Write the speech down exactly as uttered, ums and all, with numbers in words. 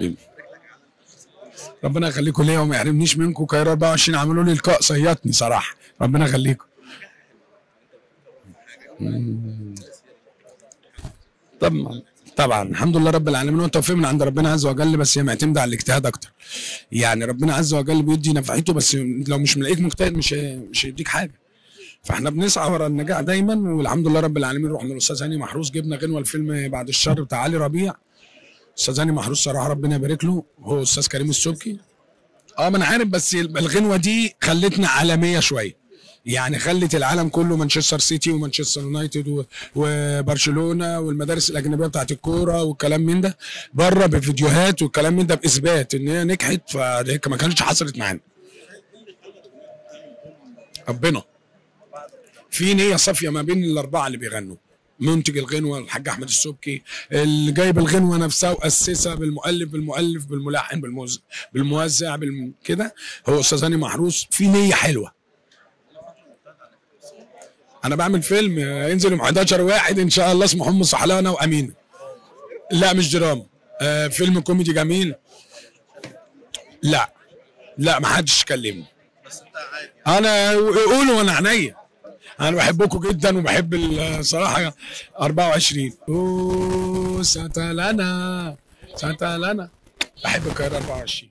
حبيبي ربنا يخليكم ليا وما يحرمنيش منكم. كايرو أربعة وعشرين عملوا لي لقاء صيطني صراحه، ربنا يخليكم. طبعا طبعا الحمد لله رب العالمين، والتوفيق من عند ربنا عز وجل، بس هي معتمده على الاجتهاد اكتر. يعني ربنا عز وجل بيدي نفعته، بس لو مش ملاقيك مجتهد مش مش هيديك حاجه. فاحنا بنسعى ورا النجاح دايما، والحمد لله رب العالمين. رحنا للاستاذ هاني محروس، جبنا غنوه الفيلم بعد الشر بتاع علي ربيع. استاذ هاني محروس صراحه ربنا يبارك له، هو استاذ كريم السبكي. اه ما انا عارف، بس الغنوه دي خلتنا عالميه شويه، يعني خلت العالم كله مانشستر سيتي ومانشستر يونايتد وبرشلونه والمدارس الاجنبيه بتاعت الكوره والكلام من ده بره بفيديوهات والكلام من ده، باثبات ان هي نجحت. فهي ما كانتش حصلت معانا. ربنا في نيه صافيه ما بين الاربعه اللي بيغنوا، منتج الغنوه الحاج احمد السبكي، اللي جايب الغنوه نفسها واسسها بالمؤلف بالمؤلف بالملحن بالموزع بالموزع بالم... كده هو استاذ هاني محروس. في نيه حلوه. انا بعمل فيلم ينزل يوم حداشر واحد ان شاء الله، اسمه حمص صحلانه وامينه. لا مش دراما، آه فيلم كوميدي جميل. لا لا ما حدش كلمني، انا قولوا وانا عينيا. انا بحبكم جدا وبحب الصراحه أربعة وعشرين. اوه ستلنا ستلنا، بحب القاهره أربعة وعشرين.